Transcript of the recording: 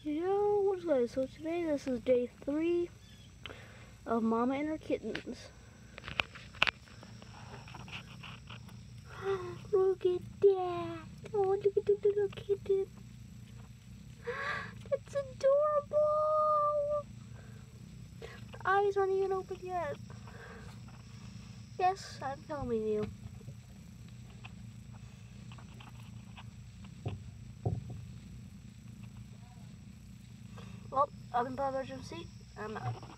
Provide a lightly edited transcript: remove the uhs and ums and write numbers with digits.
Yo, what's good? So today this is day 3 of Mama and her kittens. Look at that! Oh, look at the little kitten. That's adorable! The eyes aren't even open yet. Yes, I'm filming you. Well, I've been Papa Emergency. I'm out.